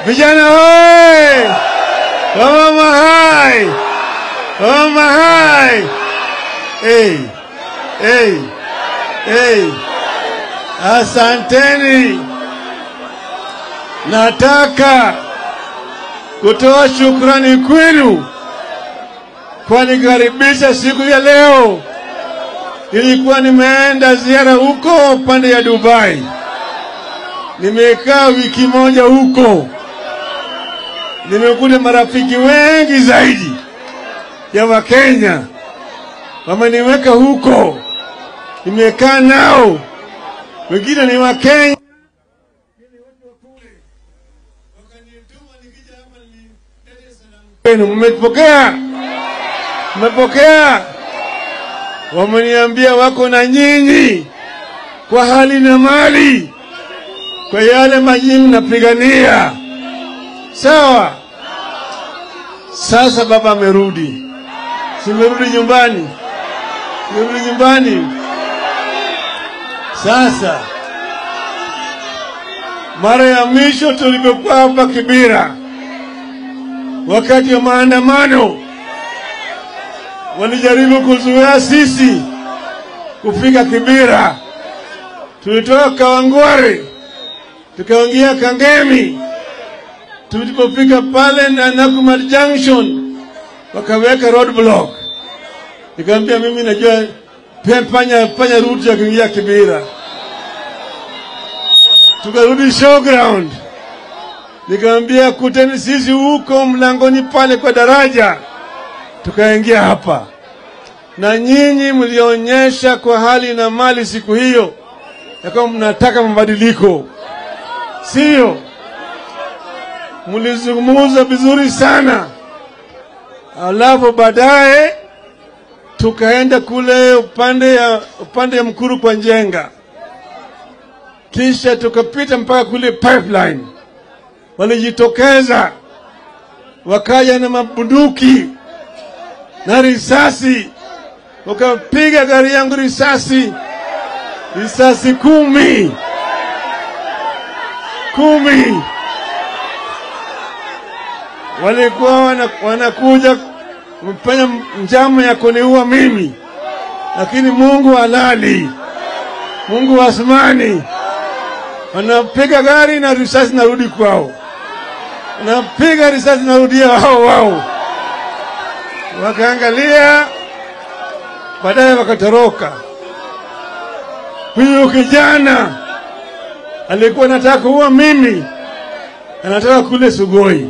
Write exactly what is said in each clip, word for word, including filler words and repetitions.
Vijana hoi! Wamama hai! Wamama hai! Hey! Hey! Hey! Asanteni! Nataka kutoa shukrani kwenu kwa nikaribisha siku ya leo. Nilikuwa nimeenda ziara huko upande ya Dubai. Nimekaa wiki moja huko. Nimekuta marafiki wengi zaidi ya Wakenya. Wameniweka huko. Nimekaa nao. Wengine ni Wakenya. Mmepokea? Mmepokea? Wameniambia wako na nyinyi kwa hali na mali, kwa yale majimu napigania. Sawa? Sasa baba amerudi. Simerudi nyumbani. Simerudi nyumbani. Sasa mara ya mwisho tulipokuwa hapa Kibera, wakati wa maandamano, walijaribu kuzuia sisi kufika Kibera. Tulitoka Kawangware tukaingia Kangemi. Tulipofika pale na Nakumatt Junction wakaweka roadblock. Nikamwambia mimi najua panya panya route ya kuingia Kibera. Tukarudi showground. Nikamwambia kuteni sisi huko mlangoni pale kwa daraja. Tukaingia hapa. Na nyinyi mlionyesha kwa hali na mali siku hiyo ya kwamba mnataka mabadiliko. Sio? Mlizungumza vizuri sana. Alafu baadaye tukaenda kule upande ya upande ya Mkuru kwa Njenga. Kisha tukapita mpaka kule pipeline. Walijitokeza wakaja na mabunduki na risasi, wakapiga gari yangu risasi risasi kumi kumi. Walikuwa wanakuja kufanya njama ya kuniua mimi, lakini Mungu halali, Mungu asmani. Wanapiga gari na risasi narudi kwao. Wanapiga risasi narudia wao wao. Wakaangalia, baadaye wakatoroka. Huyu kijana alikuwa anataka kuua mimi, anataka kule Sugoi.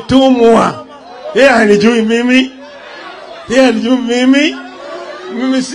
Alitumwa. Yeye hanijui mimi. Yeye hanijui mimi. Mimi